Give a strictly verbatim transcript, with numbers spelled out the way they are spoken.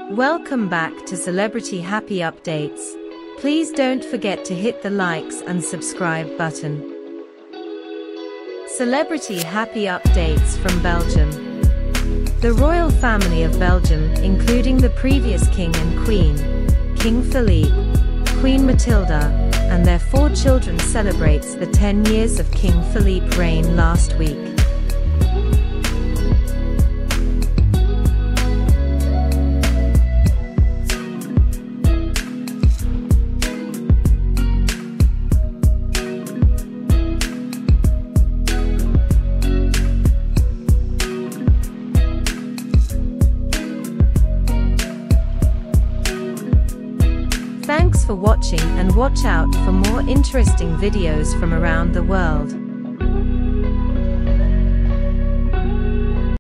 Welcome back to Celebrity Happy Updates. Please don't forget to hit the likes and subscribe button. Celebrity Happy Updates from Belgium. The royal family of Belgium, including the previous king and queen, King Philippe, Queen Matilda, and their four children, celebrates the ten years of King Philippe's reign last week. Thanks for watching, and watch out for more interesting videos from around the world.